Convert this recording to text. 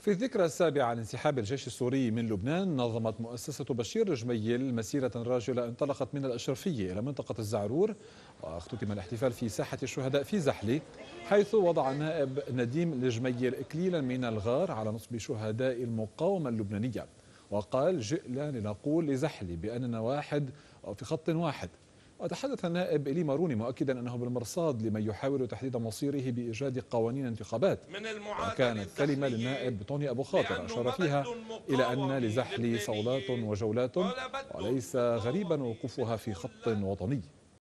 في الذكرى السابعة لانسحاب الجيش السوري من لبنان، نظمت مؤسسة بشير جميل مسيرة راجلة انطلقت من الأشرفية إلى منطقة الزعرور، واختتم الاحتفال في ساحة الشهداء في زحلة، حيث وضع النائب نديم الجميل إكليلا من الغار على نصب شهداء المقاومة اللبنانية، وقال: جئنا لنقول لزحلة بأننا واحد أو في خط واحد. وتحدث النائب إلي ماروني مؤكدا أنه بالمرصاد لمن يحاول تحديد مصيره بإيجاد قوانين انتخابات. وكانت كلمة للنائب توني أبو خاطر أشار فيها إلى أن لزحلي صولات وجولات وليس غريبا وقوفها في خط وطني.